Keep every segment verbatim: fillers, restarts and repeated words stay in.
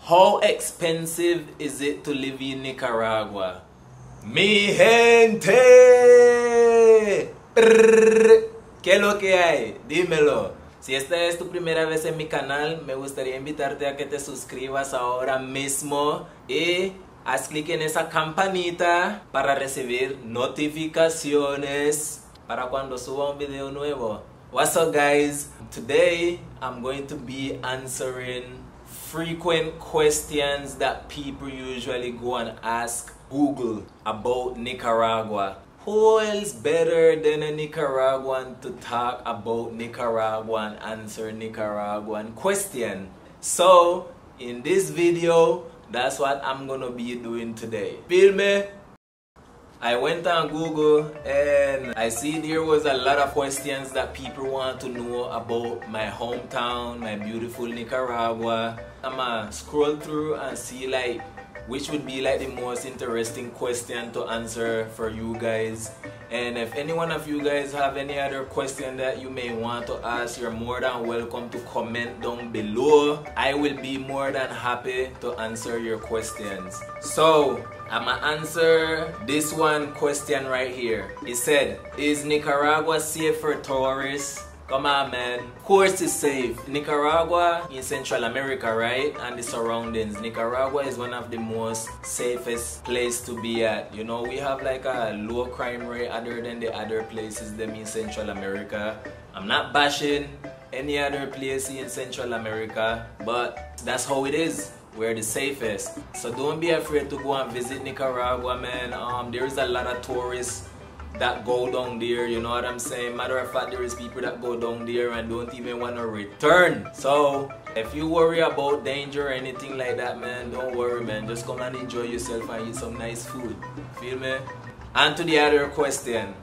How expensive is it to live in Nicaragua? Mi gente! Prrr. ¿Qué es lo que hay? Dímelo. Si esta es tu primera vez en mi canal, me gustaría invitarte a que te suscribas ahora mismo y haz clic en esa campanita para recibir notificaciones para cuando suba un video nuevo. What's up, guys? Today I'm going to be answering frequent questions that people usually go and ask Google about Nicaragua. Who else better than a Nicaraguan to talk about Nicaragua and answer Nicaraguan question? So in this video, that's what I'm gonna be doing today. Feel me? I went on Google and I see there was a lot of questions that people want to know about my hometown, my beautiful Nicaragua. I'ma scroll through and see like which would be like the most interesting question to answer for you guys. And if any one of you guys have any other question that you may want to ask, you're more than welcome to comment down below. I will be more than happy to answer your questions. So I'ma answer this one question right here. It said, is Nicaragua safe for tourists? Come on, man. Of course it's safe. Nicaragua in Central America, right? And the surroundings. Nicaragua is one of the most safest place to be at. You know, we have like a low crime rate other than the other places them in Central America. I'm not bashing any other place in Central America, but that's how it is. We're the safest. So don't be afraid to go and visit Nicaragua, man. Um, there is a lot of tourists that go down there, you know what I'm saying? Matter of fact, there is people that go down there and don't even want to return. So if you worry about danger or anything like that, man, don't worry, man. Just come and enjoy yourself and eat some nice food. Feel me? And to the other question,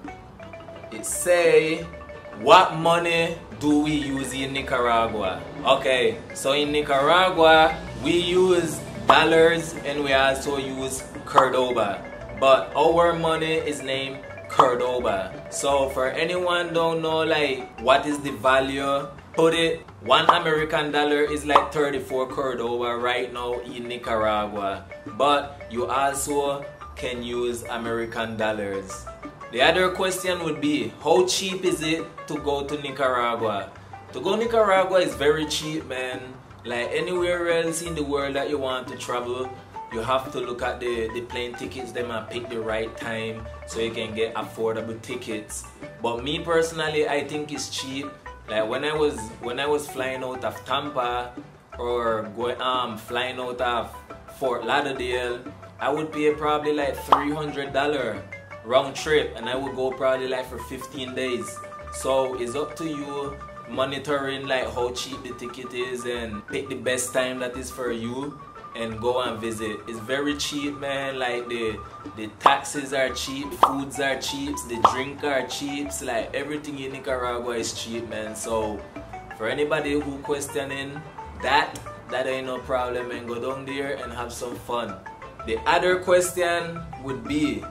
it say, what money do we use in Nicaragua? Okay, so in Nicaragua we use dollars and we also use Cordoba, but our money is named Cordoba. So for anyone don't know like what is the value, put it, one American dollar is like thirty-four Cordoba right now in Nicaragua, but you also can use American dollars. The other question would be, how cheap is it to go to Nicaragua? To go to Nicaragua is very cheap, man. Like anywhere else in the world that you want to travel, you have to look at the, the plane tickets them and pick the right time so you can get affordable tickets. But me personally, I think it's cheap. Like when I was when I was flying out of Tampa or going um flying out of Fort Lauderdale, I would pay probably like three hundred dollars round trip, and I would go probably like for fifteen days. So it's up to you monitoring like how cheap the ticket is and pick the best time that is for you and go and visit. It's very cheap, man. Like the the taxes are cheap, foods are cheap, the drink are cheap, like everything in Nicaragua is cheap, man. So for anybody who questioning that, that ain't no problem, and go down there and have some fun. The other question would be,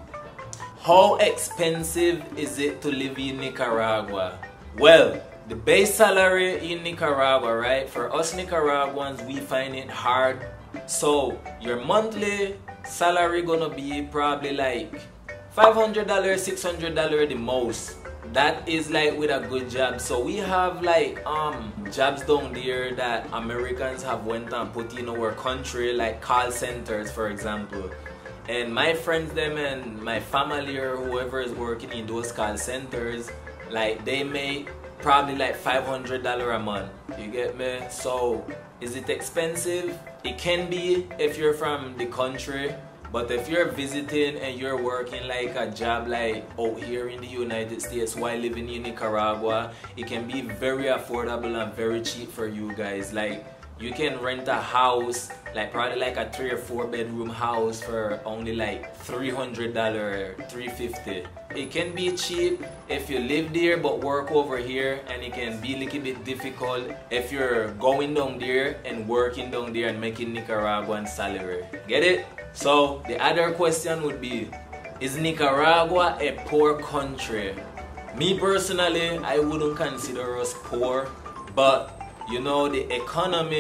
how expensive is it to live in Nicaragua? Well, the base salary in Nicaragua, right? For us Nicaraguans, we find it hard. So your monthly salary gonna be probably like five hundred dollars, six hundred dollars the most. That is like with a good job. So we have like um jobs down there that Americans have went and put in our country, like call centers, for example. And my friends them and my family or whoever is working in those call centers, like they make probably like five hundred dollars a month. You get me? So is it expensive? It can be if you're from the country, but if you're visiting and you're working like a job like out here in the United States while living in Nicaragua, it can be very affordable and very cheap for you guys. Like you can rent a house, like probably like a three or four bedroom house for only like three hundred dollars, three hundred fifty dollars. It can be cheap if you live there but work over here, and it can be a little bit difficult if you're going down there and working down there and making Nicaraguan salary. Get it? So the other question would be, is Nicaragua a poor country? Me personally, I wouldn't consider us poor, but you know, the economy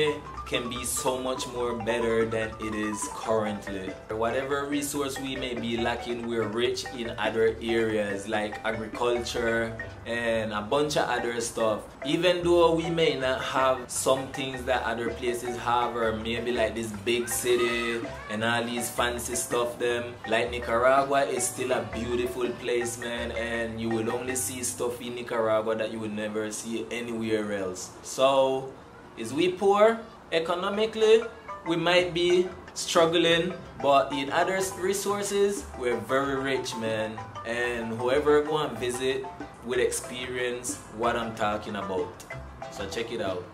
can be so much more better than it is currently. Whatever resource we may be lacking, we're rich in other areas like agriculture and a bunch of other stuff. Even though we may not have some things that other places have, or maybe like this big city and all these fancy stuff them, like Nicaragua is still a beautiful place, man, and you will only see stuff in Nicaragua that you would never see anywhere else. So is we poor economically? We might be struggling, but in other resources we're very rich, man, and whoever go and visit will experience what I'm talking about. So check it out.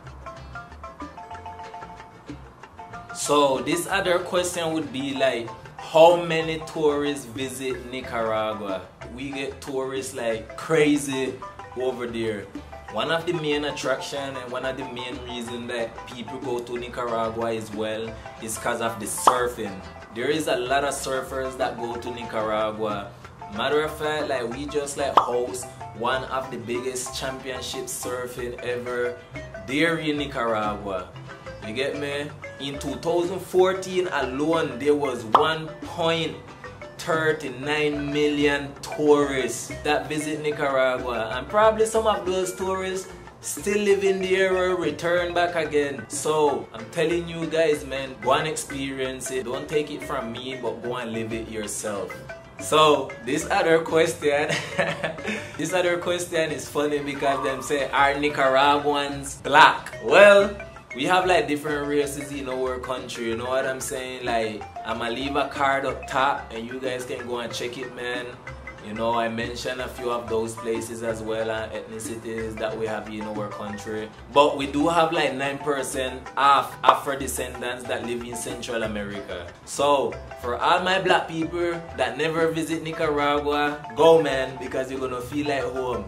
So this other question would be like, how many tourists visit Nicaragua? We get tourists like crazy over there. One of the main attraction and one of the main reasons that people go to Nicaragua as well is because of the surfing. There is a lot of surfers that go to Nicaragua. Matter of fact, like we just like host one of the biggest championship surfing ever there in Nicaragua. You get me? In two thousand fourteen alone, there was one point three nine million tourists that visit Nicaragua, and probably some of those tourists still live in there or return back again. So I'm telling you guys, man, go and experience it. Don't take it from me, but go and live it yourself. So this other question this other question is funny because them say, are Nicaraguans black? Well, we have like different races in our country, you know what I'm saying? Like, I'ma leave a card up top and you guys can go and check it, man. You know, I mentioned a few of those places as well, and ethnicities that we have in our country. But we do have like nine percent of Afro-descendants that live in Central America. So, for all my black people that never visit Nicaragua, go, man, because you're gonna feel like home.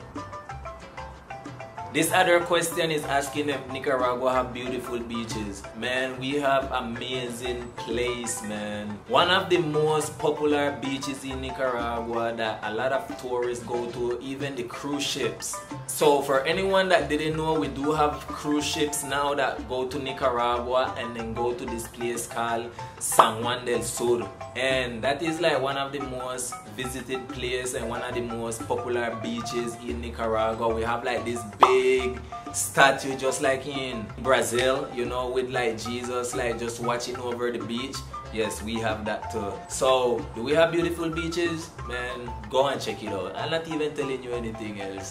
This other question is asking if Nicaragua have beautiful beaches. Man, we have amazing place, man. One of the most popular beaches in Nicaragua that a lot of tourists go to, even the cruise ships. So for anyone that didn't know, we do have cruise ships now that go to Nicaragua and then go to this place called San Juan del Sur. And that is like one of the most visited places and one of the most popular beaches in Nicaragua. We have like this big statue just like in Brazil, you know, with like Jesus like just watching over the beach. Yes, we have that too. So, do we have beautiful beaches? Man, go and check it out. I'm not even telling you anything else.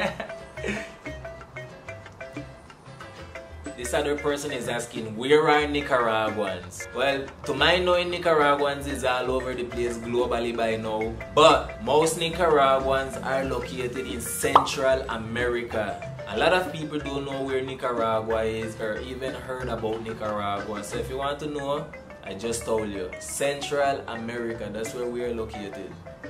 This other person is asking, where are Nicaraguans? Well, to my knowing, Nicaraguans is all over the place globally by now. But most Nicaraguans are located in Central America. A lot of people don't know where Nicaragua is or even heard about Nicaragua. So if you want to know, I just told you. Central America, that's where we are located.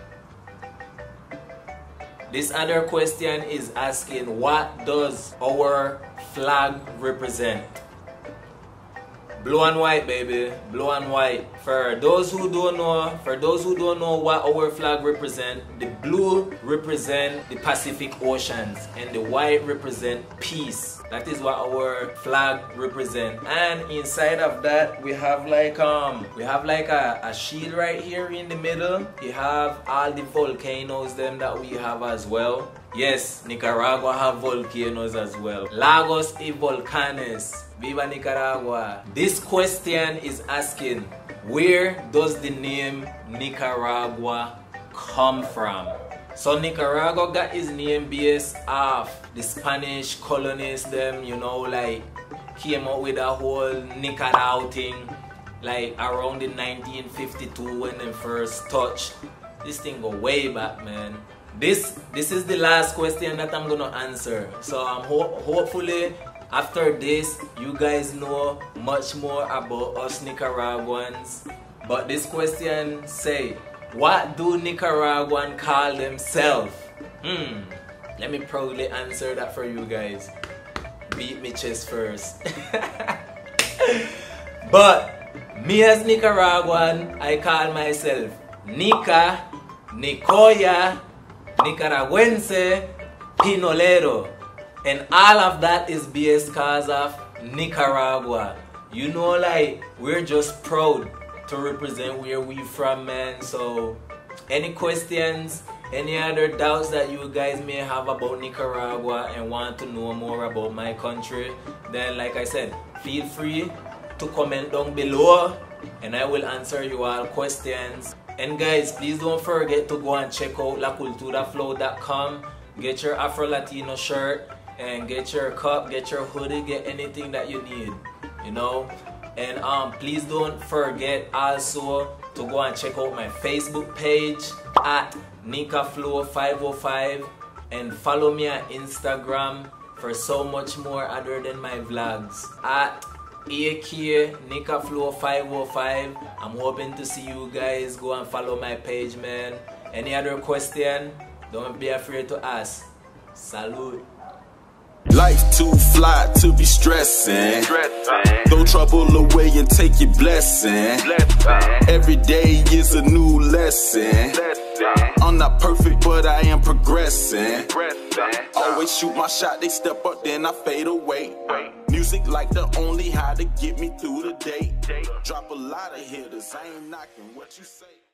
This other question is asking, what does our flag represent? Blue and white, baby. Blue and white. For those who don't know, for those who don't know what our flag represent, the blue represent the Pacific Oceans and the white represent peace. That is what our flag represent. And inside of that, we have like um, we have like a, a shield right here in the middle. You have all the volcanoes them that we have as well. Yes, Nicaragua have volcanoes as well. Lagos y volcanes. Viva Nicaragua. This question is asking, where does the name Nicaragua come from? So Nicaragua got its name based off the Spanish colonists them, you know, like came up with a whole Nicaragua thing like around in nineteen fifty-two when they first touched. This thing go way back, man. This this is the last question that I'm gonna answer. So I'm ho hopefully after this you guys know much more about us Nicaraguans. But this question say, what do Nicaraguans call themselves? Hmm. Let me proudly answer that for you guys. Beat me chest first. But me as Nicaraguan, I call myself Nica, Nicoya, Nicaragüense, Pinolero. And all of that is based because of Nicaragua. you know, like, we're just proud to represent where we from, man. So any questions, any other doubts that you guys may have about Nicaragua and want to know more about my country, then like I said, feel free to comment down below and I will answer you all questions. And guys, please don't forget to go and check out la cultura flow dot com. Get your Afro Latino shirt and get your cup, get your hoodie, get anything that you need, you know. And um, please don't forget also to go and check out my Facebook page at Nika Flow five oh five and follow me on Instagram for so much more other than my vlogs at A K Nika Flow five oh five. I'm hoping to see you guys. Go and follow my page, man. Any other question? Don't be afraid to ask. Salute. Life too fly to be stressing. stressing. Throw trouble away and take your blessing. blessing. Every day is a new lesson. lesson. I'm not perfect, but I am progressing. progressing. Always shoot my shot, they step up, then I fade away. Wait. Music like the only how to get me through the day. Drop a lot of hitters, I ain't knocking what you say.